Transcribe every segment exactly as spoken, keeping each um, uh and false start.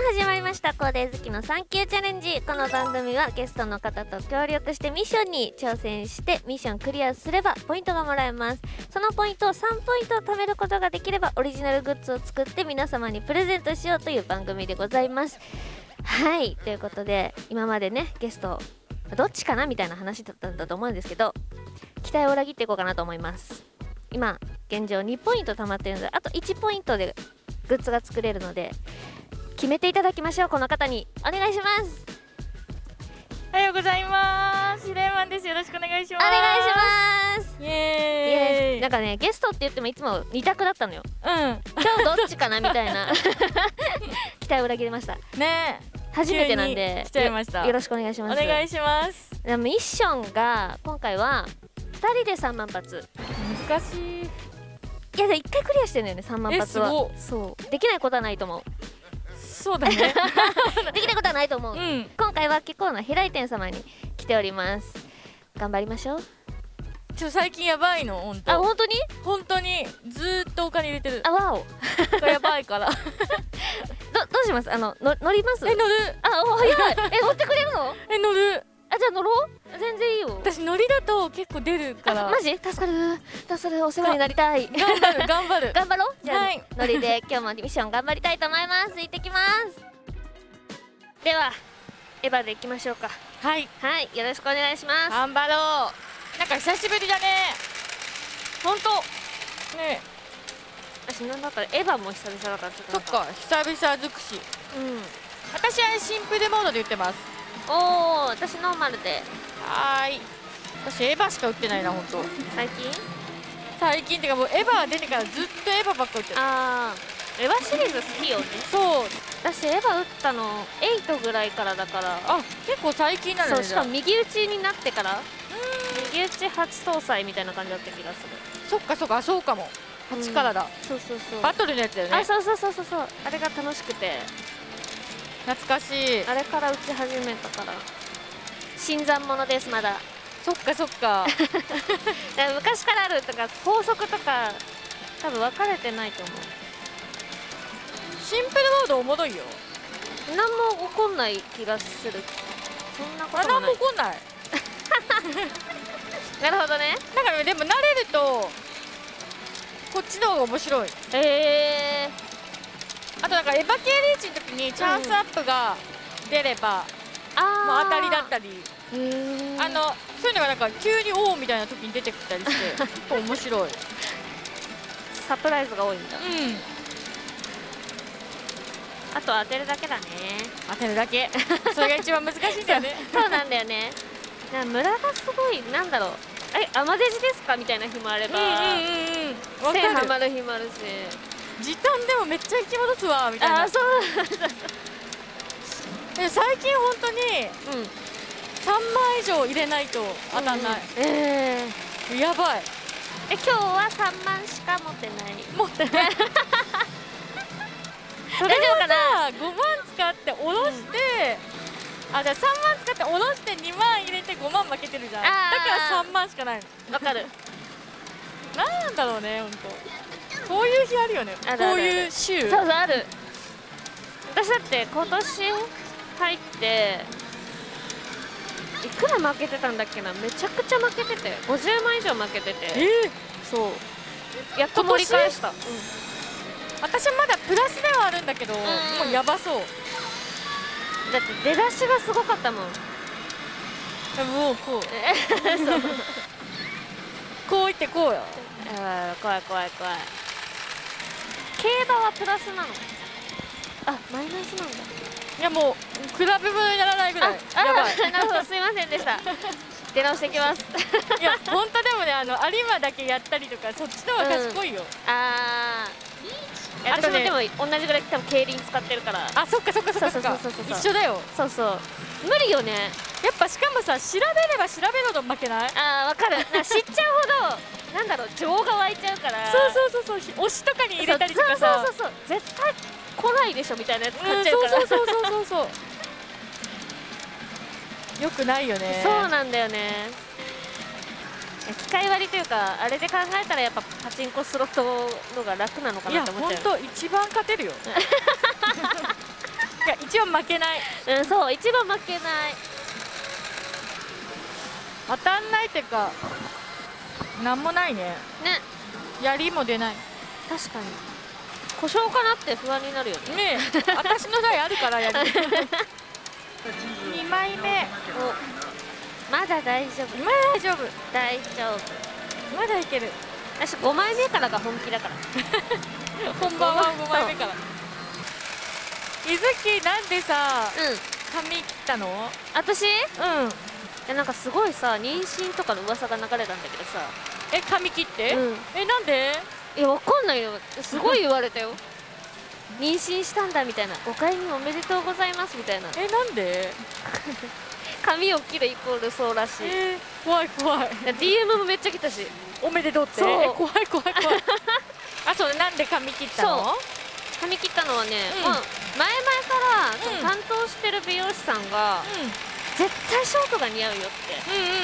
始まりましたコーデ好きのサンキューチャレンジ。この番組はゲストの方と協力してミッションに挑戦してミッションクリアすればポイントがもらえます。そのポイントをさんポイント貯めることができればオリジナルグッズを作って皆様にプレゼントしようという番組でございます。はい、ということで今までねゲストどっちかなみたいな話だったんだと思うんですけど、期待を裏切っていこうかなと思います。今現状にポイント貯まってるのであといちポイントでグッズが作れるので決めていただきましょう。この方にお願いします。 おはようございます。シレーマンです。よろしくお願いします。 お願いします。 イエーイ。 なんかねゲストって言ってもいつもに択だったのよ。 うん。 今日どっちかなみたいな期待を裏切りました。 ね。 初めてなんでしちゃいました。 よろしくお願いします。 お願いします。 でもミッションが今回はふたりでさんまん発。 難しい。 いやでいっかいクリアしてるんだよねさんまん発は。 えすそうできないことはないと思う。 そうだね。 できないことはないと思う、 うん、 今回は結構な平井店様に来ております。頑張りましょう。 ちょ最近やばいの本当。 あ本当に本当にずーっとお金入れてる。 あわおやばいからどどどうします？あのの乗ります？ え乗る。 あお早いえ乗ってくれるの？ え乗る。 あじゃあ乗ろう。全然いいよ。 私乗りだと結構出るから。 マジ助かる助かる。お世話になりたい。 頑張る頑張る頑張ろう。じゃあ、はい、乗りで今日もミッション頑張りたいと思います。行ってきます。ではエヴァで行きましょうか。 はいはいよろしくお願いします。 頑張ろう。なんか久しぶりだね。 本当ね。 私なんだったらエヴァも久々だからちょっとそっか久々尽くし。 うん私はシンプルモードで言ってます。 おお私ノーマルで。 はーい。私エヴァしか打ってないな本当。 最近最近ってかもうエヴァ出てからずっとエヴァばっか打ってる。 ああエヴァシリーズ好きよね。 そう私エヴァ打ったのエイトぐらいからだから。 あ結構最近なんだね。 そうしかも右打ちになってから右打ち初搭載みたいな感じだった気がする。 そっかそっかそうかもはちからだ、 うん、そうそうそうバトルのやつだよね。 あそうそうそうそうそうあれが楽しくて懐かしい。 あれから打ち始めたから新参者ですまだ。 そっかそっか昔からあるとか法則とか多分分かれてないと思う。 シンプルモードおもろいよ。 何も起こんない気がする。そんなこともない。 何も起こんないなるほどね。 なんかでも慣れるとこっちの方が面白い。 へえあとなんかエヴァ系リーチの時にチャンスアップが出れば、 うん、 もう当たりだったりへあのそういうのがなんか急におおみたいな時に出てきたりして面白い。 サプライズが多いんだ。 うんあと当てるだけだね。 当てるだけそれが一番難しいんだよねそうなんだよね。なムラがすごいなんだろうえアマデジですかみたいな日もあれば線はまる日もあるし時短でもめっちゃ引き戻すわみたいな。 あそうで最近本当に、 うん、 さんまん以上入れないと当たんない、うん、 えー、やばい。 え今日はさんまんしか持ってない持ってないそれをさごまん使って下ろして、うん、あじゃあさんまん使って下ろしてにまん入れてごまん負けてるじゃん。だからさんまんしかないの。 わかるなんだろうねほんと。こういう日あるよね。 あるあるあるこういう週そうそうある。私だって今年入っていくら負けてたんだっけな。めちゃくちゃ負けててごじゅうまん以上負けてて、 えー、 そうやっと盛り返した。 私まだプラスではあるんだけど、もうやばそう。 だって出だしがすごかったもん。 もうこうそうこういってこうよ。 あ怖い怖い怖い。競馬はプラスなの？あマイナスなんだ。 いやもう比べ物にならないぐらいやばい。 なるほどすいませんでした出直してきますいや本当でもねあの有馬だけやったりとかそっちの方が賢いよ、うん、 ああ私もでも同じぐらい多分競輪使ってるから。 あそっかそっかそっか一緒だよ。 そうそう無理よね。 やっぱしかもさ調べれば調べるほど負けない？ あー分かる知っちゃうほどなんだろう情が湧いちゃうから。 そうそうそうそう推しとかに入れたりとかさそうそうそうそう絶対来ないでしょみたいなやつ買っちゃうから。 そうそうそうそうそうよくないよね。 そうなんだよね。機械割りというかあれで考えたらやっぱパチンコスロットのが楽なのかなって思っちゃう。 いや本当一番勝てるよいや一応負けない。 うん、そう一番負けない。 当たんないっていうかなんもないね。 ね、 槍も出ない。 確かに故障かなって不安になるよね。 ねえ私の台あるから槍にまいめ。 お、まだ大丈夫。 まだ大丈夫大丈夫。 まだいける。 私ごまいめからが本気だから本番はごまいめから。ゆずきなんでさ、 うん、 髪切ったの？ 私？うん。 えなんかすごいさ、妊娠とかの噂が流れたんだけどさ。 え、髪切って？ うん、 え、なんで？ いや、わかんないよ。すごい言われたよ妊娠したんだみたいな、ごかいめおめでとうございますみたいな。 え、なんで？ 髪を切るイコールそうらしい。 えー、怖い怖い。 ディーエム もめっちゃ来たし、 おめでとうって。 そうえ、怖い怖い怖いあ、そう、なんで髪切ったの？ そう、髪切ったのはね、 うん、 もう前々から、 うん、 担当してる美容師さんが、うん、絶対ショートが似合うよって、うんうんうん、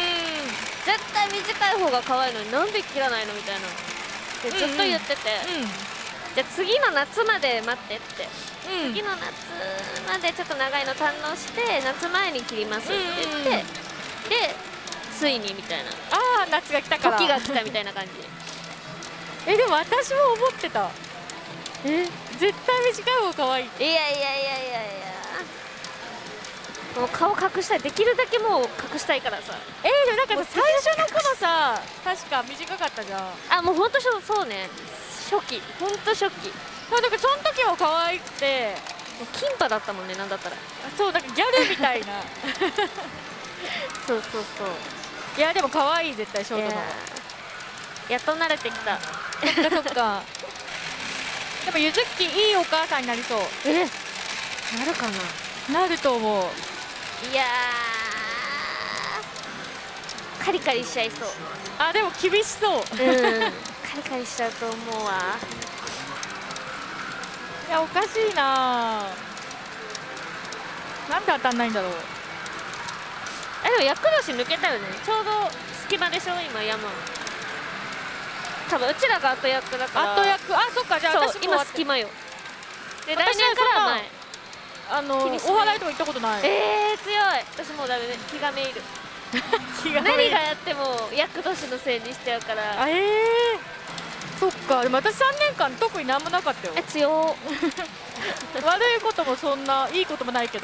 絶対短い方が可愛いのになんで切らないのみたいなでずっと言ってて、うんうん、じゃあ次の夏まで待ってって、うん、次の夏までちょっと長いの堪能して夏前に切りますって言って、うんうん、でついにみたいな、 ああ夏が来たから時が来たみたいな感じえ、でも私も思ってた。え、絶対短い方が可愛い。 いやいやいやいやいや、もう顔隠したい、できるだけもう隠したいからさ。 えー、でもなんかさ、最初の頃さ確か短かったじゃん。 あ、もうほんとそうね、初期、ほんと初期。 まあだからその時は可愛くて、 もうキンパだったもんね、なんだったら。 そう、なんかギャルみたいなそうそうそう。 いやでも可愛い、絶対ショートの。 やっと慣れてきた。 そっかそっかでもゆずきいいお母さんになりそう。 え、なるかな。 なると思う。 いやー、カリカリしちゃいそう。 あ、でも厳しそう。うん、カリカリしちゃうと思うわ。 いや、おかしいな。なんで当たんないんだろう。 あ、でも厄年抜けたよね。ちょうど隙間でしょ今山。多分うちらが後役だから。 後役、あ、そっか、じゃあ私も今隙間よ。で来年から前。 あのお祓いとか行ったことない。 えー、強い。私もうダメね、気がめいる何がやっても厄年のせいにしちゃうから。 ええー、そっか。でも私さんねんかん特になんもなかったよ。 え、強悪いこともそんないいこともないけど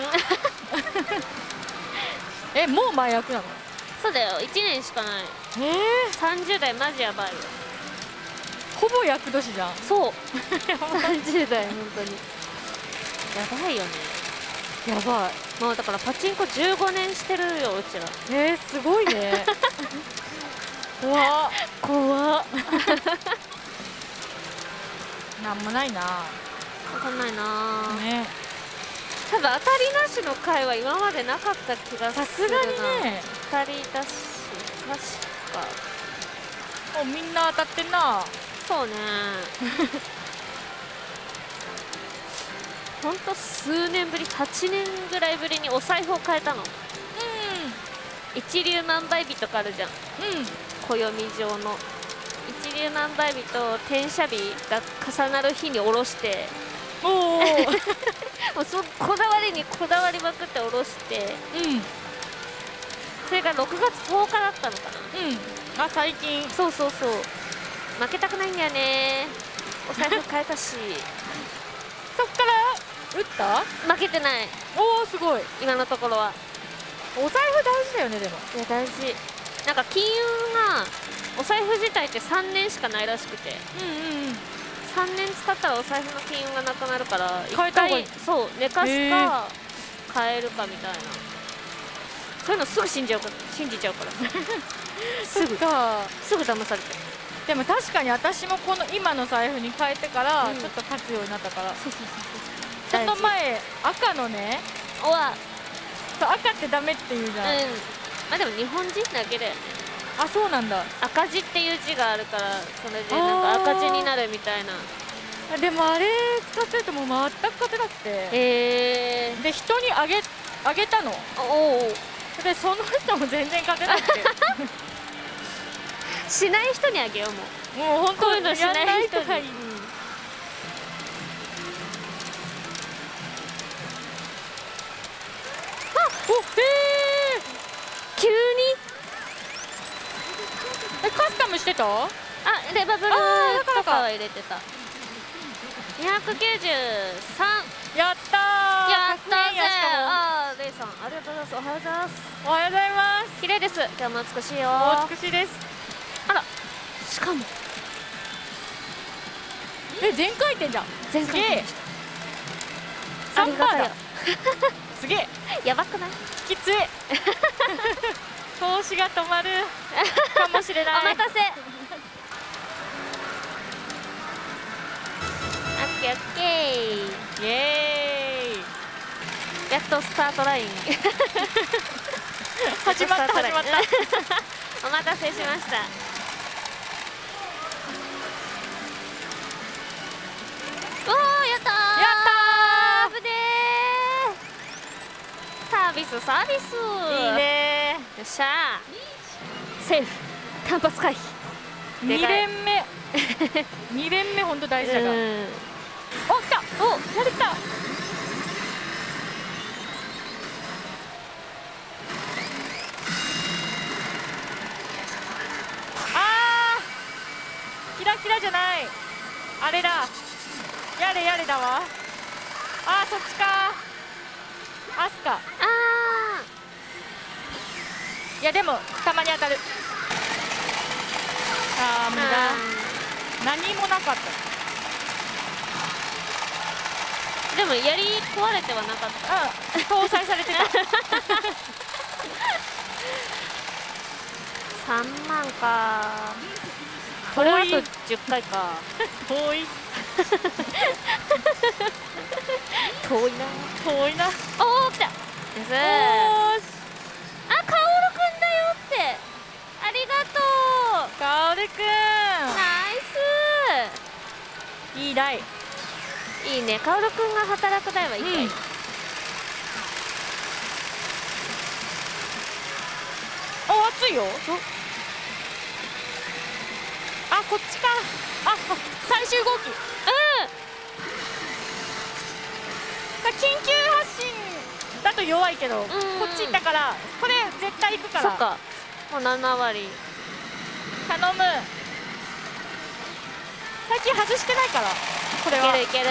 え、もう前役なの？ そうだよ、いちねんしかない。 えー、 さんじゅう代マジやばいよ。 ほぼ厄年じゃん。 そうさんじゅう代本当にやばいよね。 やばい。もうだからパチンコじゅうごねんしてるようちら。 えー、すごいね怖っ怖っなんもないな。 分かんないなね。 ただ当たりなしの回は今までなかった気がするな。さすがにね、 当たりだし確か。 もうみんな当たってんな。 そうねほんと数年ぶり、はちねんぐらいぶりにお財布を変えたの。うん、一粒万倍日とかあるじゃん。うん、暦上の一粒万倍日と転写日が重なる日に下ろしておおもうそこだわりにこだわりまくって下ろして、うん、それがろくがつとおかだったのかな。うん、あ、最近。 そうそうそう、負けたくないんだよね。お財布変えたしそっから打った？ 負けてない。 おお、すごい。今のところはお財布大事だよね。でもいや大事。なんか金運がお財布自体ってさんねんしかないらしくて、うんうんうん、さんねん使ったらお財布の金運がなくなるから変えた方がいい。 そう寝かすか変えるかみたいな、そういうのすぐ信じちゃうから信じちゃうからすぐかすぐ騙されて。 でも確かに私もこの今の財布に変えてからちょっと勝つようになったから、うん、その前赤のね、 おわそう赤ってダメって言うじゃん、うん、 まあでも日本人だけだよね。 あ、そうなんだ。 赤字っていう字があるからそれでなんか赤字になるみたいな。 でもあれ使ってるともう全く勝てなくて、えー、で人にあげあげたの。おお。でその人も全然勝てなくてしない人にあげよう。もうもう本当にしない人がいい。 え急にえカスタムしてた？ あレバブルあーだからかとかは入れてた。にひゃくきゅうじゅうさんやったー。 やったぜ。 ひゃくえんやしかあーレイさんありがとうございます。おはようございます。 もおはようございます。 綺麗です。今日も美しいよ。 お美しいです。 あらしかもえ全回転じゃん。 全すげえ。 ありがたいよだ。すげえ。 やばくない？ きつい。投資が止まるかもしれない。 お待たせ。オッケーオッケー。 イエーイ。 やっとスタートライン。 始まった始まった。 お待たせしました。おーやったー。 やったー。危ねー。サービスサービス。 ー。いいねよっしゃー。セーフ。単発回避。 ー。に連目。に連目本当大事だから。お来た。おやれた。あーキラキラじゃない。あれだ。やれやれだわ。あーそっちか。アスカ。 あいやでもたまに当たる。あー無駄。何もなかった。 ーでも槍壊れてはなかった。 うん搭載されてた。 さんまんか。これはあとじゅっかいか。 遠い遠いな。 遠いな。 おお来た。です。 おーし。 あ、カオルくんだよって。ありがとう。 カオルくナイんいい台。 ス。いいね。カオルくんが働く台はいいかい。 うんお熱いよ。あこっちか。あ最終号機。緊急発進だと弱いけど、 んこっち行ったからこれ絶対行くから。 そっか。もうななわり。 頼む。最近外してないからこれは。 いけるいける。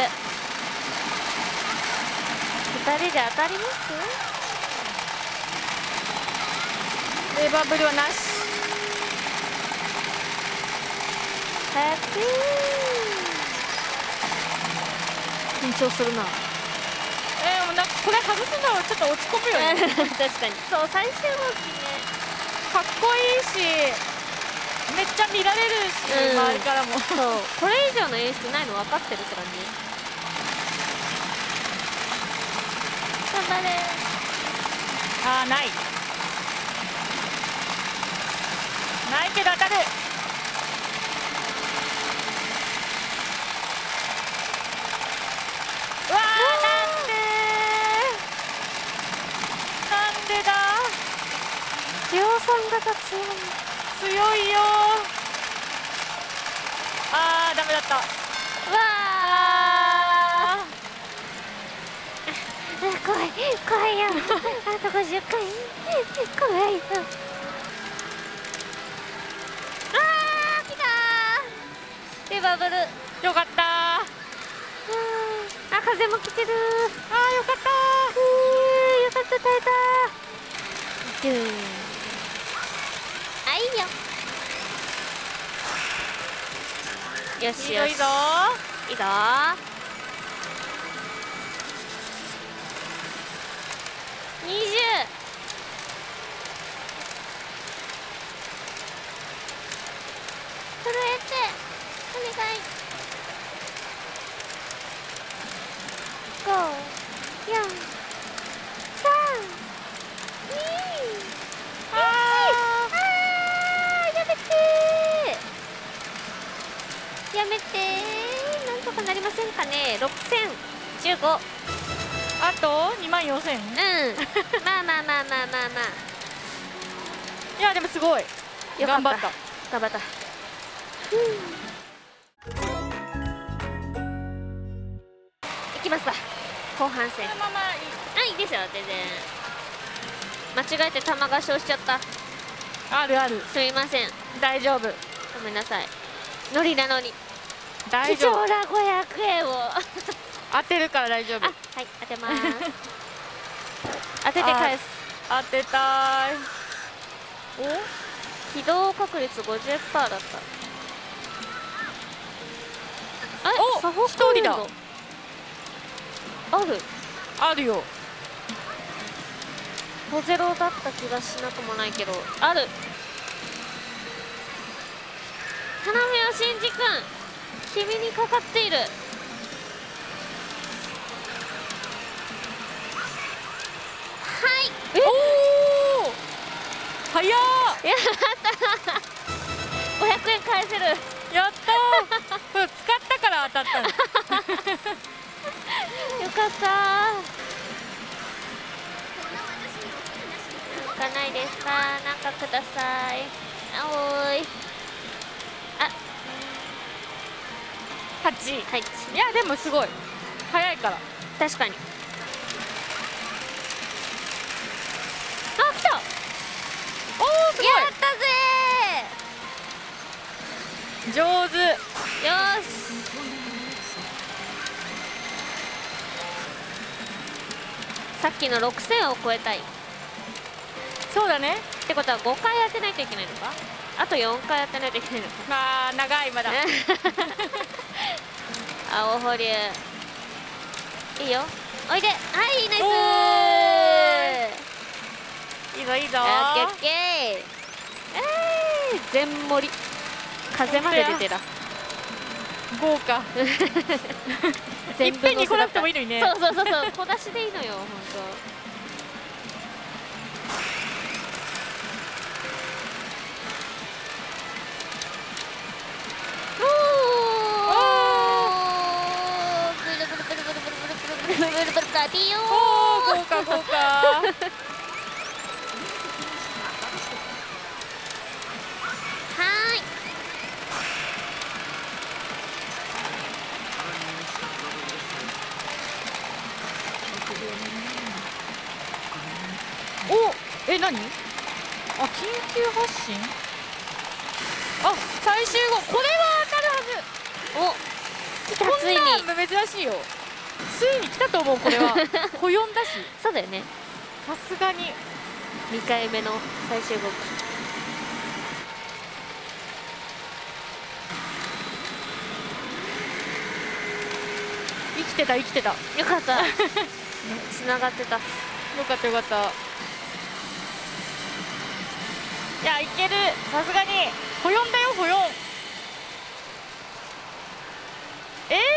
ふたりで当たります？ レバブルはなし。 早く緊張するな。 えー、もうなんかこれ外すのちょっと落ち込むよね。 確かに。そう最終号機ね。 かっこいいしめっちゃ見られるし、 うん周りからも。 そうこれ以上の演出ないの分かってるって感じ。頑張れ。 あーないないけど当たる。うわーなんでなんでだ。 量産型強い。 強いよ。あーダメだった。 わあーあ怖い怖いよ。あとごじゅっかい怖いよ。あー来たー。レバブル。 ーよかったー。 あ風も来てる。 あーよかったうーよかった耐えた。ドゥーン。あいいよ。よしよし。 ーいいぞいいぞいいぞ。にじゅう。震えてお願い。ご、よん、さん、に、 ああーやめてーやめてー。なんとかなりませんかね。ろくせんじゅうご。 ーあとにまんよんせん。 うんまあまあまあまあまあまいやでもすごいあよかった。 頑張った頑張った。いきますか後半戦。 このままいい。 あいいですよ全然。 間違えて玉が消しちゃった。 あるある。 すみません、 大丈夫。 ごめんなさい。ノリなのに大丈夫。 貴重なごひゃくえんを当てるから大丈夫。 あ、はい、当てます当てて返す。 当てたい。 お、起動確率 ごじゅっパーセント だった。あ、 お、 サフォ一人だ。 あるあるよ。 小ゼロだった気がしなくもないけど、ある。花見よしんじくん、君にかかっている。はい、 えおお、早っ。 やったごひゃくえん返せる。 やったーこれ使ったから当たったのよかったー。なんかないですか、なんかください。あ、おーい。あ、 はち。 はい、 いやでもすごい早いから。 確かに。あ、来た。 おお、すごい。 やったぜ上手。 ー。よーし、さっきのろくせんを超えたい。 そうだね。 ってことはごかい当てないといけないのか。あとよんかい当てないといけないのか。 まあ長いまだ。 青保留いいよ、おいで。はい、ナイスー。 いいぞいいぞオッケーオッケー。えー、全盛り、風まで出てた。 豪華。いっぺんに来なくてもいいのにね。 そうそうそうそう、小出しでいいのよ、本当。おお、ブルブルブルブルブルブルブルブルブルブルブルダディよー。 おお、豪華豪華。 はーい。 お、え、何？あ、緊急発進？あ、最終号、これは当たるはず。 お、来た、 こついに。 んなん珍しいよ。ついに来たと思う、これは。ほよんだし。 そうだよね。 さすがに。 にかいめの最終号機。 生きてた生きてた。よよかったつながってた。 かったよかった。いや、いける。さすがにほよんだよ、ほよん。えー、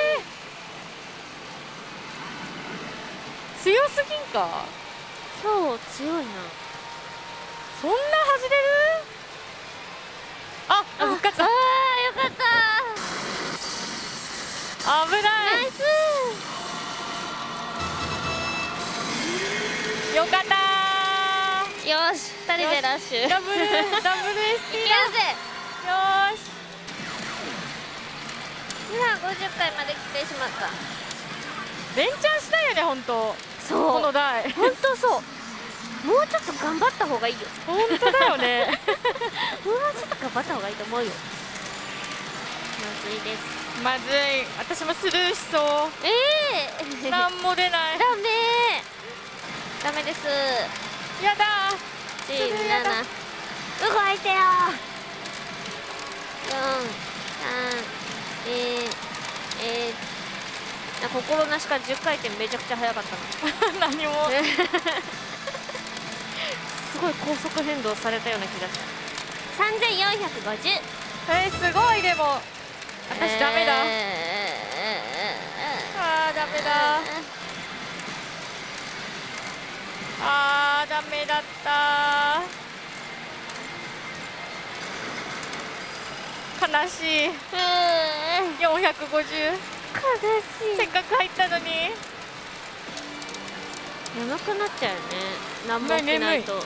強すぎんか。 そう、強いな。 そんな走れる？あ、あ、復活。 ああ、よかった。 危ない。 ナイス。 よかったー。 よし、ふたりでラッシュ。 ダブルダブル エスいティー だ。 けるぜ。 よーし。 ほら、ごじゅっかいまで来てしまった。 連チャンしたいよね、本当。 そう、 この台。 本当そう。もうちょっと頑張った方がいいよ。 本当だよね。 もうちょっと頑張った方がいいと思うよ。まずいです。 まずい。私もスルーしそう。 ええー、 なんも出ない。 ダメー。ダメです。 やだチームなな、動いてよ。よん、さん、えー、えー、心なしかじゅっかいてんめちゃくちゃ速かったの。 何も。 すごい高速変動されたような気がした。さんぜんよんひゃくごじゅう。 えー、すごい。でも私ダメだ。 えー、 あーダメだ。あーダメだった。悲しい。よんひゃくごじゅう。 悲しい。 せっかく入ったのに。 眠くなっちゃうよね。何も起きないと。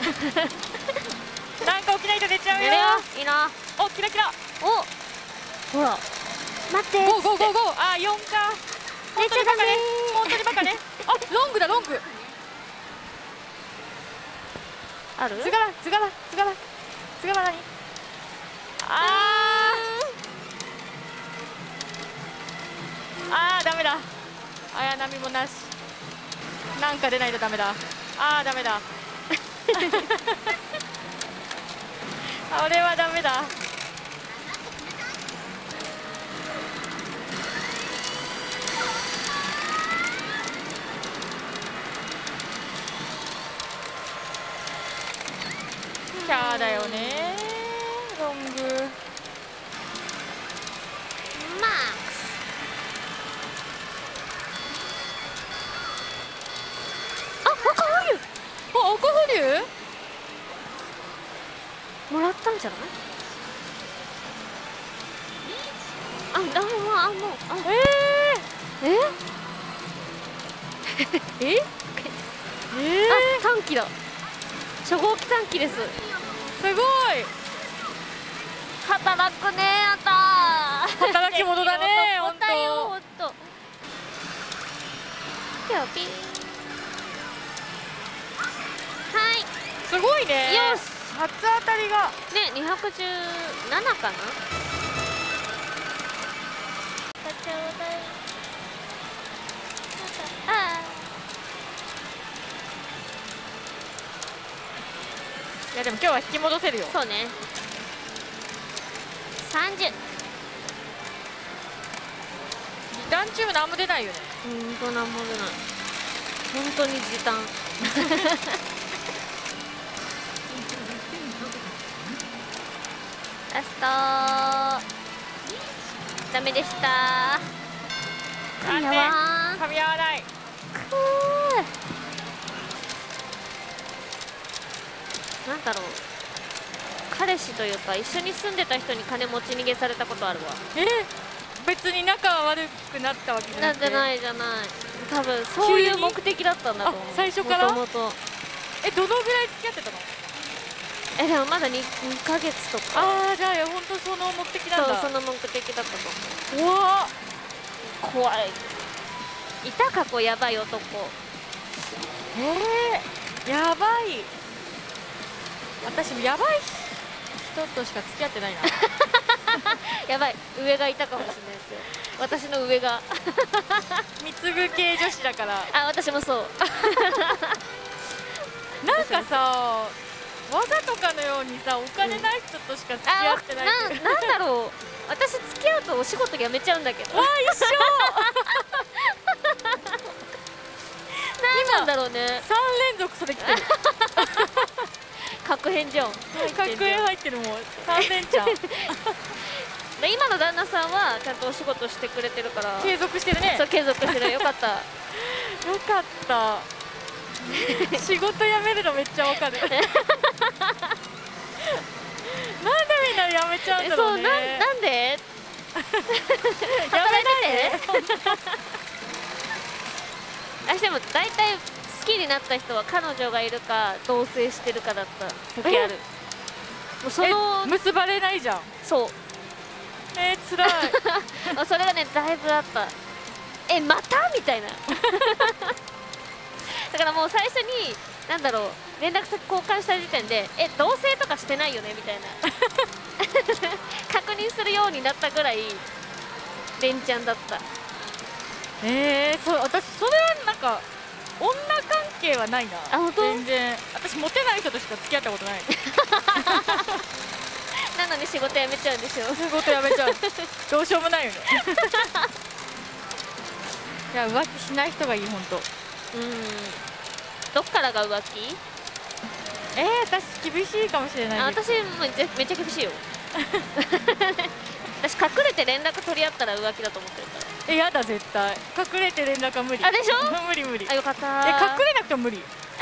なんか起きないと出ちゃうよ。 やれよ。いいな。 お、キラキラ。 お、ほら。待って。 ゴーゴーゴーゴー。あーよんか。 寝ちゃダメ。 本当にバカね。あ、ロングだロング。 ある？ 図柄図柄図柄図柄何？あーあーダメだ。綾波もなし。なんか出ないとダメだ。あーダメだ。あれはダメだ。キャーだよねロング。 マックス。あ、赤保留。 あ、赤保留もらったんじゃない？あ、ランはあもうあええー、ええあ短期だ。初号機短期です。 すごい働くねあた。 働き者だねほんと。 だよほんと。ぴょぴん。はい。 すごいね。 よし。 初当たりがね、にひゃくじゅうななかな。ちょうだい。あいやでも今日は引き戻せるよ。 あ、そうね。さんじゅう。 リターンチームなんも出ないよね。 うんとなんも出ない。本当に時短。ラストダメでした。 残念。 やばー。 噛み合わない。 くーなんだろう、彼氏というか一緒に住んでた人に金持ち逃げされたことあるわ。 えー、別に仲は悪くなったわけじゃななんくて。 じゃないじゃない。多分そういう目的だったんだと思う。 あ最初からもともと。 え、どのぐらい付き合ってたの？ え、でもまだ 2, 2ヶ月とか。 ああ、じゃあ本当その目的なんだ。 そう、その目的だったと思う。 うわ怖い。いた過去やばい男。 えー、やばい。私もやばい人としか付き合ってないな。 やばい、上がいたかもしれないですよ。私の上が。 貢ぐ系女子だから。 あ、私もそう。 なんかさ、わざとかのようにさ、お金ない人としか付き合ってないっていう。 な、なんだろう。私付き合うとお仕事辞めちゃうんだけど。 わあ、一緒。 なんなんだろうね。 さん連続それ来てる。 確変じゃん。 確変入ってるもん。さん連チャン。 で今の旦那さんはちゃんとお仕事してくれてるから。 継続してるね。 そう、継続してる。よかった。 よかった。仕事辞めるのめっちゃわかる。なんでみんな辞めちゃうんだろうね。 そう、なんなんで？ やめないで。 私でも大体好きになった人は彼女がいるか同棲してるかだった時ある。もうその結ばれないじゃん。 そう。 えー、辛い。 それがねだいぶあった。え、またみたいな。だからもう最初になんだろう、連絡先交換した時点でえ同棲とかしてないよねみたいな確認するようになったぐらい連チャンだった。 えー、そう私それはなんか女関係はないな。 あ、本当？ 全然私モテない人としか付き合ったことない。 なのに仕事辞めちゃうんでしょ。 仕事辞めちゃう。どうしようもないよね。いや浮気しない人がいい本当。 うん。どっからが浮気？ えー、私厳しいかもしれない。 あ、私もめめっちゃ厳しいよ。私隠れて連絡取り合ったら浮気だと思ってるから。 え、やだ絶対。隠れて連絡は無理。 あ、でしょ？ 無理無理。 あ、よかったー。 え、隠れなくても無理。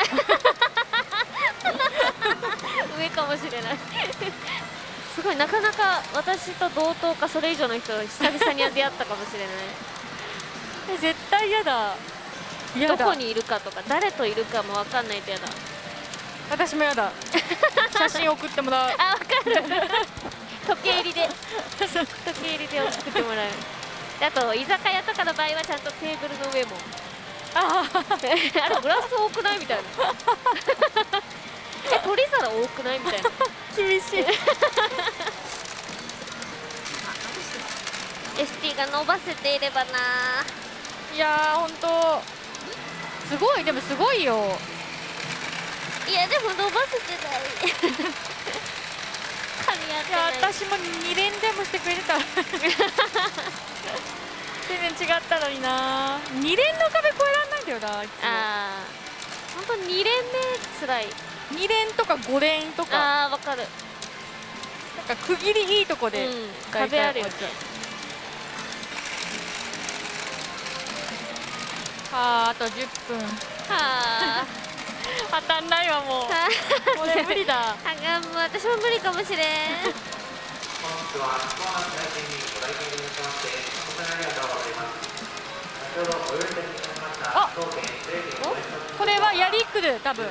上かもしれない。すごい、なかなか私と同等かそれ以上の人久々に出会ったかもしれない。 え、絶対嫌だ。嫌だ。 どこにいるかとか誰といるかも分かんないと嫌だ。 私も嫌だ。写真送ってもらう。 あ、分かる。時計入りで時計入りで送ってもらう。であと居酒屋とかの場合はちゃんとテーブルの上もああれグラス多くないみたいな。え、取り多くないみたいな厳しいエスティー が伸ばせていればな。 いやーほんとすごい、でもすごいよ。 いやでも伸ばせてない噛み合っていやない。 私もに連でもしてくれてた全然違ったのにな。に連の壁越えらんないんだよな。いつもああほんとに連目つらい。 に連とかご連とかああわかる。 なんか区切りいいとこで、 うん、壁あるよね。 はあ、あとじゅっぷん。 はあ当たんないわもう。これ無理だ。 あがんもう私も無理かもしれん。 あ、これはやりくる多分。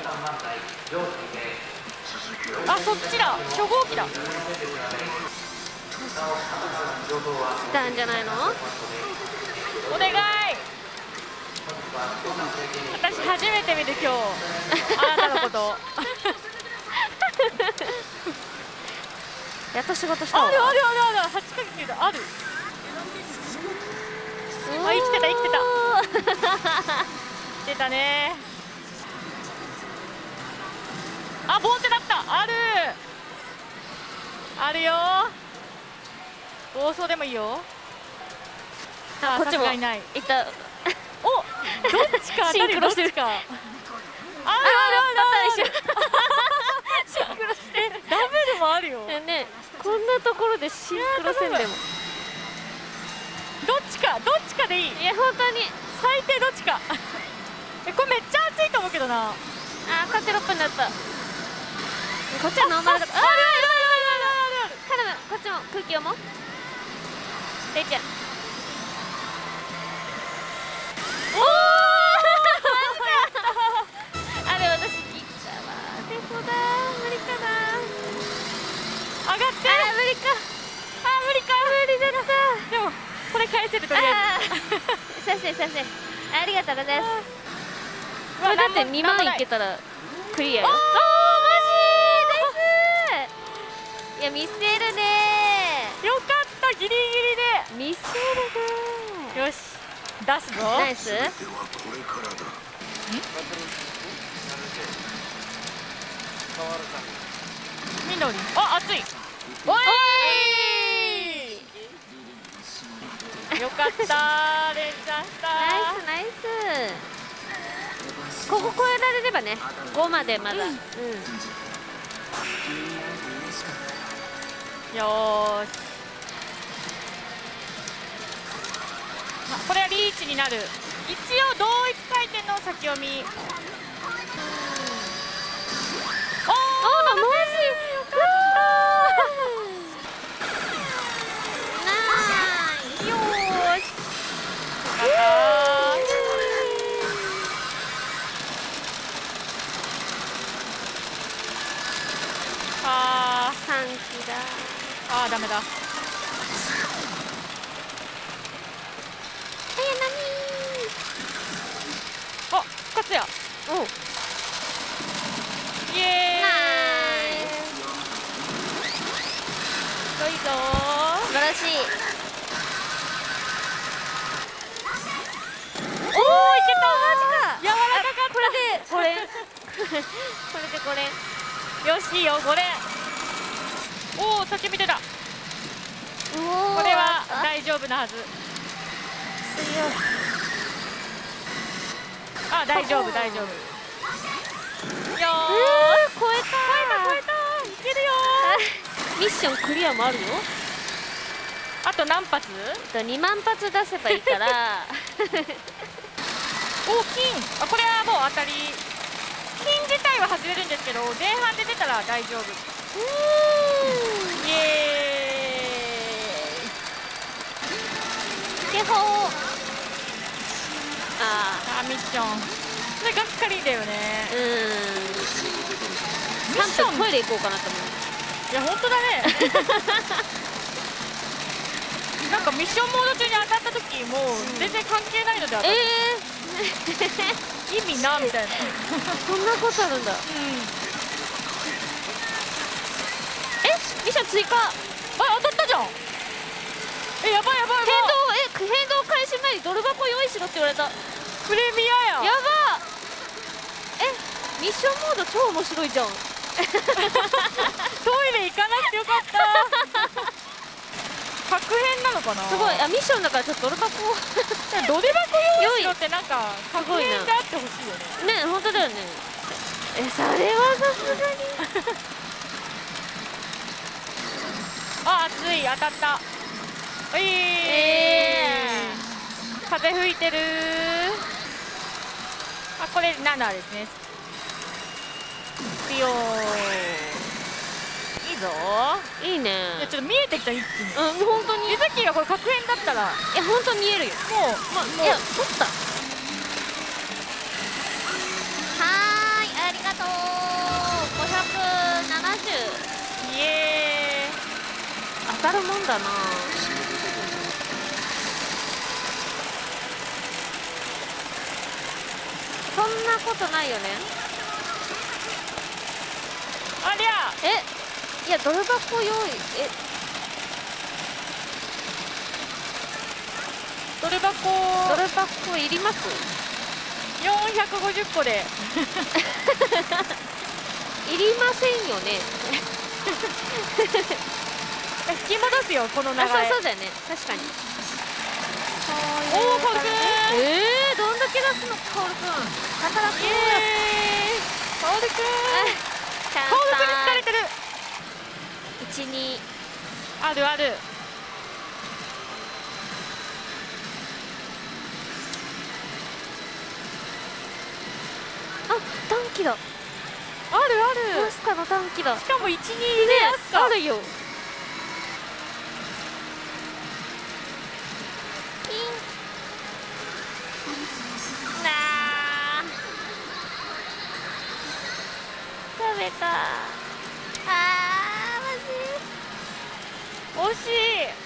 あ、そっちだ。初号機だ。 来たんじゃないの？ お願い。私初めて見る今日あなたのことやっと仕事したわ。 あるあるあるある、はちかけるきゅうだ。ある。あ、生きてた生きてた生きてたね。あ、ボンってなった。あるあるよ。暴走でもいいよ。 あ、こっちもいない。 いた。 お、どっちかシンクロしてるか。あるあるあるある。シンクロして。ダブルもあるよ。 ね、こんなところでシンクロせんでも。 どっちか、どっちかでいい。 いや本当に最低どっちか。え、これめっちゃ熱いと思うけどな。 あー、勝ってろっぷんだった。こっちはノーマルだった。あー、あるあるあるあるある。頼む、こっちも空気読もう。レイちゃん。おおあれ私切ったわ。でこだ、無理かな。 上がって。 あー、無理か。 あ、無理か。 無理だった。 でもこれ返せるとりあえず。 させさせ。ありがとうございます。これだってにまんいけたらクリアよ。おお、マジです。いや見せるね。 よかった、ギリギリで見せるね。 よし、出すぞ。 ナイス。 緑。あ、熱い。 おいー。よかった、連チャンした。 ナイスナイス。ここ超えられればね、ごまでまだ。うん。うん、 よーし。これはリーチになる。一応同一回転の先読み。おー、 マジよかったー。ナイス。よーし。 よかったー。あー、 さんきだ。 あー、ダメだ。あ、勝つや。 おう。 イエーイ。いいぞー。 素晴らしい。 おー、いけた。柔らかかった。 これでこれこれでこれ。 よし、いいよ、ご連。おお、先見てた。 ここれは大丈夫なはず。あ、大丈夫、大丈夫。よー、超えた、超えた、超えた、いけるよミッションクリアもあるよ。 ー。あと何発？ にまん発出せばいいからお、金。あ、これはもう当たり。金自体は外れるんですけど、前半で出たら大丈夫。 うイエーイ。 ーん。けほー。ああー、ミッション。それがっかりだよね。 ー、うーん。さんぷんトイレ行こうかなと思う。 いや、本当だね。なんかミッションモード中に当たった時もう全然関係ないので当たった。 え意味なみたいな。 ー、そんなことあるんだ。 うん。 ミッション追加。 あ、当たったじゃん。え、やばいやばいやばい。 変動え変動開始前にドル箱用意しろって言われた。 プレミアや。 やば。えミッションモード超面白いじゃん。 トイレ行かなくてよかった確変なのかな。 すごい。あミッションだからちょっとドル箱をドル箱用意しろってなんか確ごいな変であってほしいよね。 ね本当だよね。えそれはさすがにあ、熱い、当たった。おいー、 え風吹いてるあ、これななですね。ピヨー、いいぞー、いいね。 いや、ちょっと見えてきた、一気に。 うん本当に。 ゆずきがこれ確変だったらいや本当見えるよ。 もう、ま、もういや取った。はーいありがとう。ごひゃくななじゅうイエ当たるもんだな。そんなことないよね。 ー、ありゃえいやドル箱用意えドル箱ドル箱いります？ よんひゃくごじゅっこでいりませんよね。 引き戻すよ、この流れ。 あそうそうだよね確かに。 おお、カオルくん、 えー、どんだけ出すのカオルくん。働くイエーイ、カオルくん、 カカオルくんに好かれてる。 いちにあるある。 あ短期だ。 あるある。 マスカの短期だ。ねしかもいちに入れますか。 あるよ。ピンなあ食べた。あーマ惜し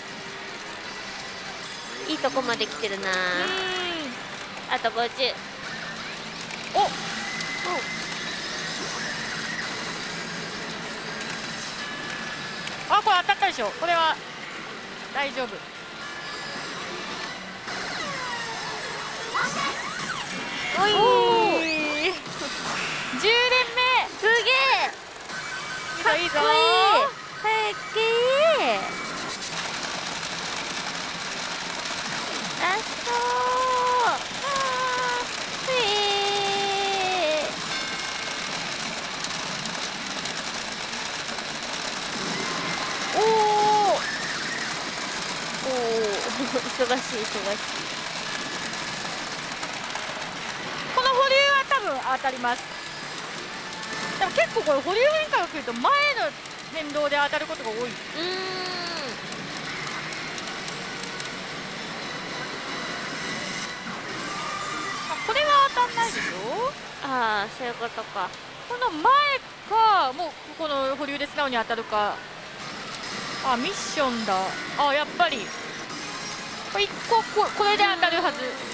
い。 ジいいとこまで来てるな。 うあとごじゅう。 ーん。お、あ、これ当たったでしょ。これは大丈夫。 おいおい、じゅうねんめ。 すげえいいぞいいぞ。 かっこいい。早くラストあーえーおお、 おお忙しい忙しい。 この保留は多分当たります。でも結構これ保留変化が来ると前の変動で当たることが多い。 うーんあ、これは当たんないでしょ。 ああそういうことか。 この前か、もうこの保留で素直に当たるか。あ、ミッションだ。あ、やっぱりこれいっこ こ, これで当たるはず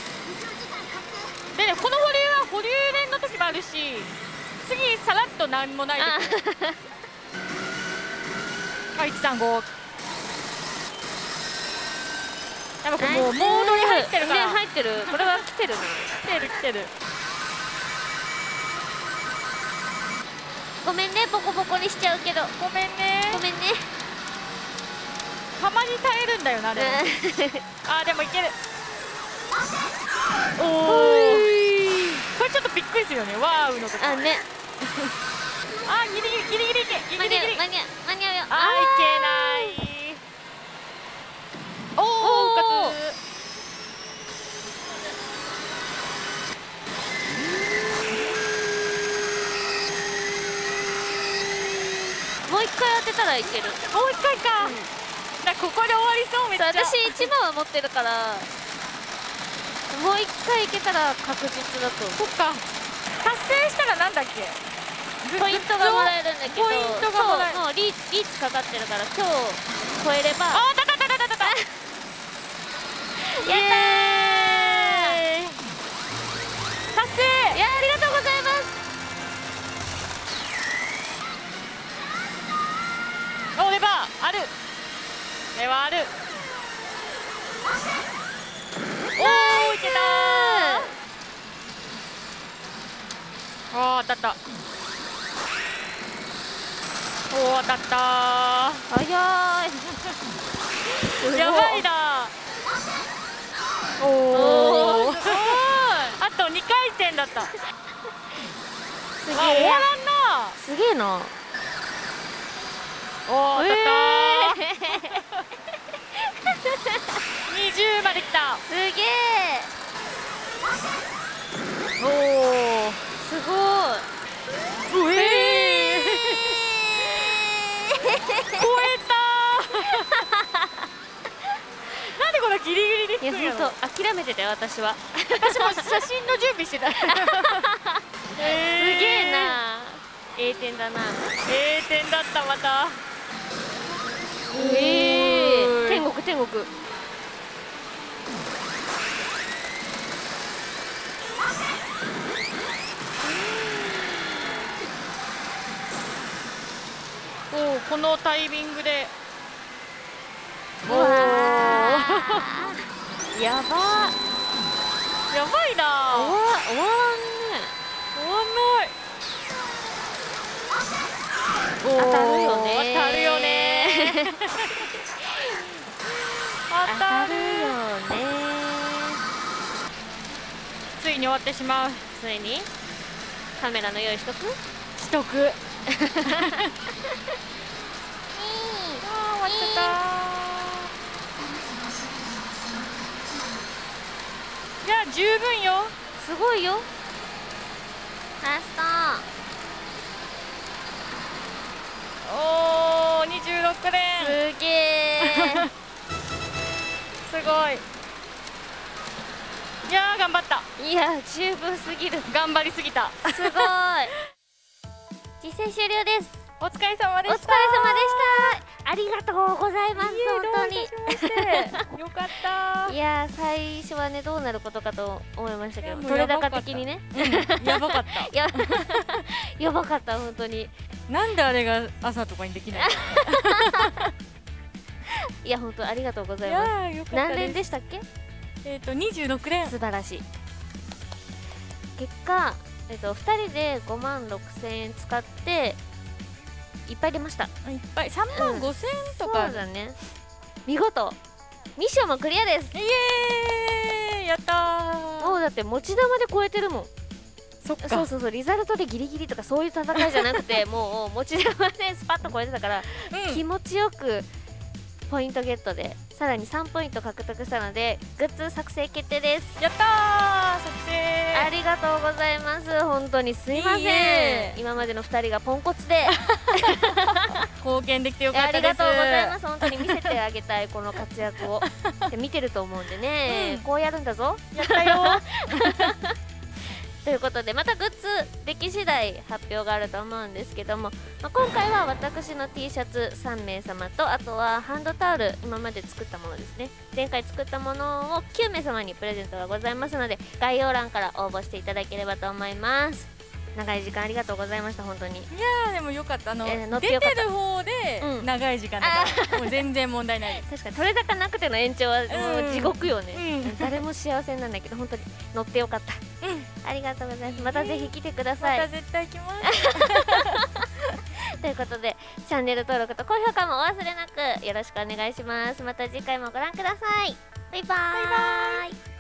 でね。この保留は保留連の時もあるし、次さらっと何もないあ時あ、いちさんご。やっぱこれもうモードに入ってるから。 ね入ってる。これは来てるね。 来てる来てる。 ごめんねボコボコにしちゃうけど。 ごめんね。 ごめんね。 たまに耐えるんだよなでも。あ、でもいける。おお、これちょっとびっくりするよね、ワーウの時。 あねあ、ギリギリギリギリいけ、ギ間リギリギリ。 に合う間に合う間に合うよ。 あー、いけない。おお、復活。 もう一回当てたらいける。 もう一回か。なんかここで終わりそうめっちゃ。 私いちまんは持ってるからもう一回いけたら確実だと思う。 そっか。達成したらなんだっけ。 ポイントがもらえるんだけど、 ポイントがもらえる。 そうもうリーリーチかかってるから今日超えれば。 あー、たたたたたたた。 やったー。 達成。 いやありがとうございます。 お、レバー。 これはある。おお、いけたー。おお、当たった。おお、当たった早いー。やばいな。おお、すごい。あとにかいてんだった。 すげあ、終わえらんな。 すげえな。 おお、当たったー。にじゅうまできた。 すげえ。 おお、 すごい。 うえー、超えたー。なんでこんなギリギリでいや引くんやろ。 本当諦めてたよ私は。 私も写真の準備してた。すすげえな。A 点だな。 A 点だった。またええおーい天国天国。 おお、このタイミングでうわーやば。 やばいな。 終わ終わらんね。 終わんない。 当たるよね。 当たるよね。当当たるたるよね。 ついに終わってしまう。 ついにカメラの用意しとく。 しとく。あー、終わっちゃったー。いや、十分よ。 すごいよ。ラスおお、にじゅうろくれん。 ト。すげえ。 すごい。いやー、頑張った。 いや十分すぎる。 頑張りすぎた。 すごい。実践終了です。 お疲れ様でお疲れ様でしした。 た。ありがとうございます。 いえ、どう本いたしましてよかった当に。いやー最初はねどうなることかと思いましたけど、 いやもう取れやばかった高的にね。 うん、やばかった。 ややばかった本当に。 なんであれが朝とかにできないの。 いや本当ありがとうございいます。 やー、よかったです。 何連でしたっけ？ えっと、にじゅうろくれん。 素晴らしい。結果、えっと、ふたりでごまんろくせんえん使っていっぱい出ました。 いっぱい、さんまんごせんえんとか。 そうだね。見事ミッションもクリアです。 イエーイ、やったー。 もうだって持ち玉で超えてるもん。 そっか。 そうそうそう、リザルトでギリギリとかそういう戦いじゃなくてもう持ち玉でスパッと超えてたから、 うん、 気持ちよくポイントゲットでさらにさんポイント獲得したのでグッズ作成決定です。 やったー、作成。 ありがとうございます。本当にすいません。 いいえ今までのふたりがポンコツで貢献できてよかあったです。 りがとうございます。本当に見せてあげたいこの活躍をで見てると思うんでね、 うんこうやるんだぞ。 やったよ。 ということでまたグッズでき次第発表があると思うんですけども、まあ、今回は私の T シャツさんめいさまとあとはハンドタオル今まで作ったものですね、前回作ったものをきゅうめいさまにプレゼントがございますので概要欄から応募していただければと思います。長い時間ありがとうございました本当に。 いやー、でもよかった。あの、 えー乗って出よかったてる方でうん長い時間だから、もう全然問題ないです。 確かに取れ高なくての延長はもう地獄よね、 うん誰も幸せなんだけど本当に乗ってよかったうん、 ありがとうございます。またぜひ来てくだまさい、 た絶対来ます。 ということでチャンネル登録と高評価もお忘れなくよろしくお願いします。また次回もご覧ください。バイバーイ。 バイバーイ。